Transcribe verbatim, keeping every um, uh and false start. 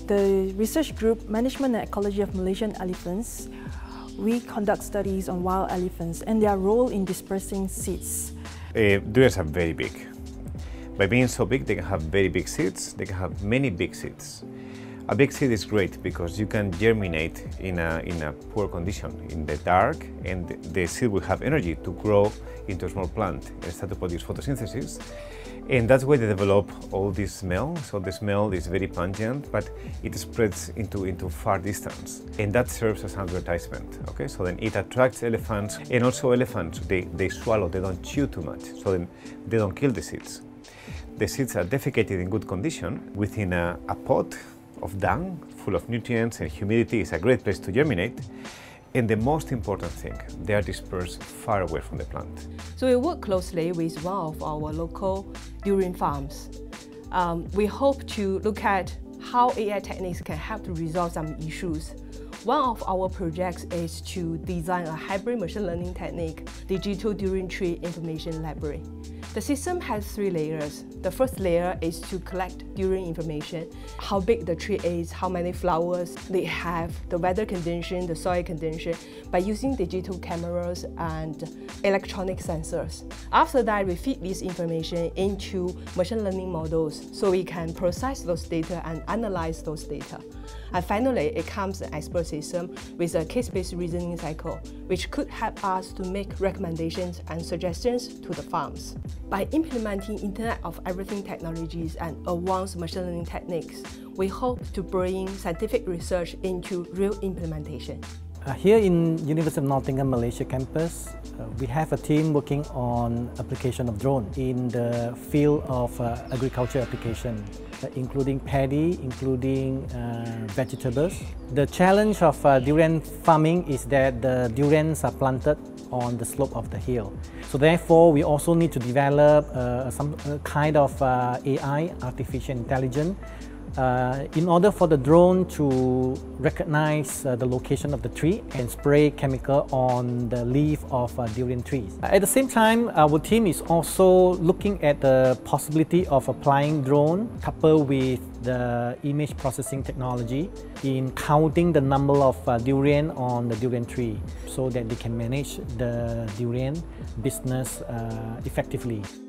The research group Management and Ecology of Malaysian Elephants, we conduct studies on wild elephants and their role in dispersing seeds. Uh, durians are very big. By being so big, they can have very big seeds, they can have many big seeds. A big seed is great because you can germinate in a, in a poor condition, in the dark, and the seed will have energy to grow into a small plant and start to produce photosynthesis. And that's why they develop all this smell. So the smell is very pungent, but it spreads into, into far distance. And that serves as an advertisement, okay? So then it attracts elephants, and also elephants, they, they swallow, they don't chew too much, so then they don't kill the seeds. The seeds are defecated in good condition within a, a pot of dung full of nutrients, and humidity is a great place to germinate. And the most important thing, they are dispersed far away from the plant. So we work closely with one of our local durian farms. Um, we hope to look at how A I techniques can help to resolve some issues. One of our projects is to design a hybrid machine learning technique, digital durian tree information library. The system has three layers. The first layer is to collect durian information, how big the tree is, how many flowers they have, the weather condition, the soil condition, by using digital cameras and electronic sensors. After that, we feed this information into machine learning models so we can process those data and analyze those data. And finally, it comes an expert system with a case-based reasoning cycle, which could help us to make recommendations and suggestions to the farms. By implementing Internet of Everything technologies and advanced machine learning techniques, we hope to bring scientific research into real implementation. Uh, here in University of Nottingham Malaysia campus, uh, we have a team working on application of drone in the field of uh, agriculture application, uh, including paddy, including uh, vegetables. The challenge of uh, durian farming is that the durians are planted on the slope of the hill. So therefore, we also need to develop uh, some uh, kind of uh, A I, artificial intelligence, Uh, in order for the drone to recognize uh, the location of the tree and spray chemical on the leaf of uh, durian trees. At the same time, our team is also looking at the possibility of applying drone coupled with the image processing technology in counting the number of uh, durian on the durian tree so that they can manage the durian business uh, effectively.